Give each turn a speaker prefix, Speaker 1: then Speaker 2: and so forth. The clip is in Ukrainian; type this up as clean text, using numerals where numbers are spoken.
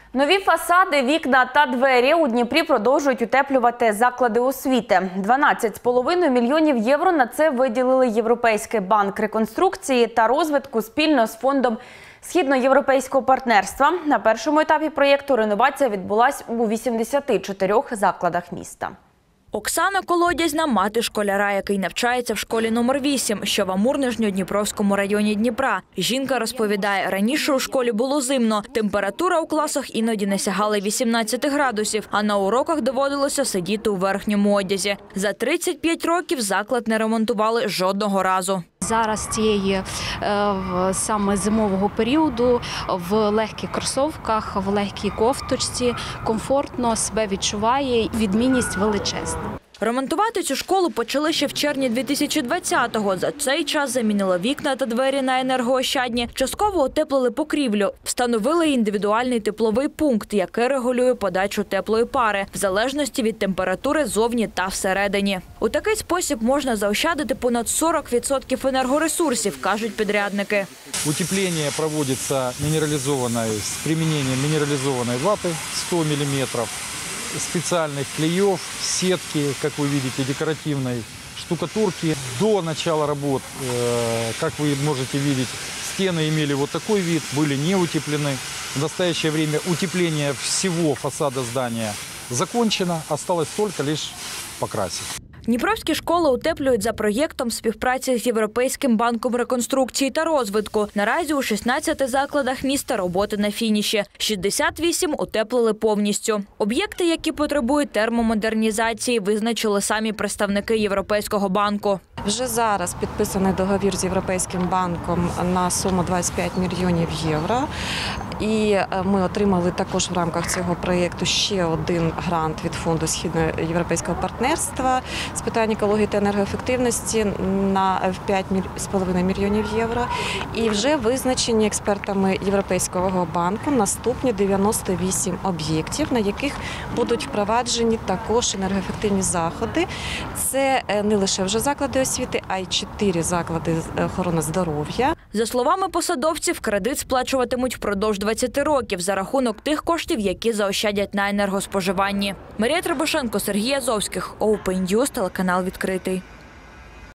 Speaker 1: Нові фасади, вікна та двері у Дніпрі продовжують утеплювати заклади освіти. 12,5 мільйонів євро на це виділили Європейський банк реконструкції та розвитку спільно з фондом Східноєвропейського партнерства. На першому етапі проєкту реновація відбулась у 84 закладах міста.
Speaker 2: Оксана Колодязьна – мати школяра, який навчається в школі номер 8, що в Амур-Нижньодніпровському районі Дніпра. Жінка розповідає, раніше у школі було зимно, температура у класах іноді не сягала 18 градусів, а на уроках доводилося сидіти у верхньому одязі. За 35 років заклад не ремонтували жодного разу.
Speaker 3: Зараз цієї саме зимового періоду в легких кросовках, в легкій кофточці комфортно себе відчуває, відмінність величезна.
Speaker 2: Ремонтувати цю школу почали ще в червні 2020-го. За цей час замінили вікна та двері на енергоощадні, частково утеплили покрівлю, встановили індивідуальний тепловий пункт, який регулює подачу теплої пари, в залежності від температури зовні та всередині. У такий спосіб можна заощадити понад 40% енергоресурсів, кажуть підрядники.
Speaker 4: Утепление проводится с применением минерализованной ваты 100 мм, специальных клеев, сетки, как вы видите, декоративной, штукатурки. До начала работ, как вы можете видеть, стены имели вот такой вид, были не утеплены. В настоящее время утепление всего фасада здания закончено, осталось только лишь покрасить.
Speaker 2: Дніпровські школи утеплюють за проєктом співпраці з Європейським банком реконструкції та розвитку. Наразі у 16 закладах міста роботи на фініші. 68 утеплили повністю. Об'єкти, які потребують термомодернізації, визначили самі представники Європейського банку.
Speaker 5: Вже зараз підписаний договір з Європейським банком на суму 25 мільйонів євро. І ми отримали також в рамках цього проєкту ще один грант від фонду Східноєвропейського партнерства з питань екології та енергоефективності на 5,5 мільйонів євро. І вже визначені експертами Європейського банку наступні 98 об'єктів, на яких будуть впроваджені також енергоефективні заходи. Це не лише вже заклади освіти, а й 4 заклади охорони здоров'я.
Speaker 2: За словами посадовців, кредит сплачуватимуть впродовж 20 років за рахунок тих коштів, які заощадять на енергоспоживанні. Марія Требушенко, Сергій Азовських, Open News, телеканал «Відкритий».